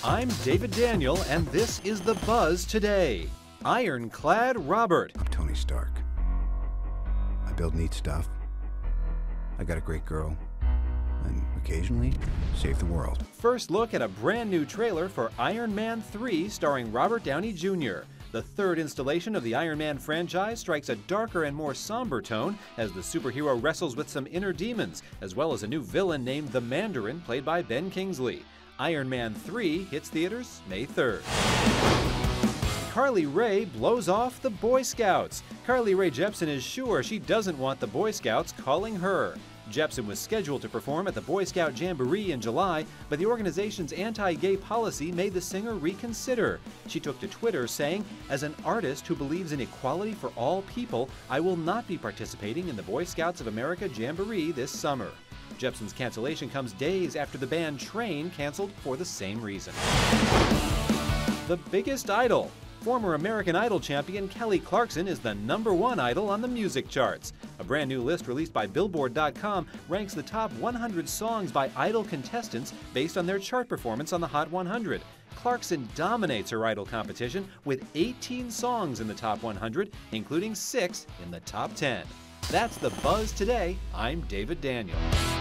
I'm David Daniel, and this is The Buzz Today. Ironclad Robert. I'm Tony Stark. I build neat stuff. I got a great girl. And occasionally, save the world. First look at a brand new trailer for Iron Man 3 starring Robert Downey Jr. The third installation of the Iron Man franchise strikes a darker and more somber tone as the superhero wrestles with some inner demons, as well as a new villain named the Mandarin, played by Ben Kingsley. Iron Man 3 hits theaters May 3rd. Carly Rae blows off the Boy Scouts. Carly Rae Jepsen is sure she doesn't want the Boy Scouts calling her. Jepsen was scheduled to perform at the Boy Scout Jamboree in July, but the organization's anti-gay policy made the singer reconsider. She took to Twitter saying, "As an artist who believes in equality for all people, I will not be participating in the Boy Scouts of America Jamboree this summer." Jepsen's cancellation comes days after the band Train canceled for the same reason. The Biggest Idol. Former American Idol champion Kelly Clarkson is the #1 idol on the music charts. A brand new list released by Billboard.com ranks the top 100 songs by Idol contestants based on their chart performance on the Hot 100. Clarkson dominates her Idol competition with 18 songs in the top 100, including 6 in the top 10. That's The Buzz Today. I'm David Daniel.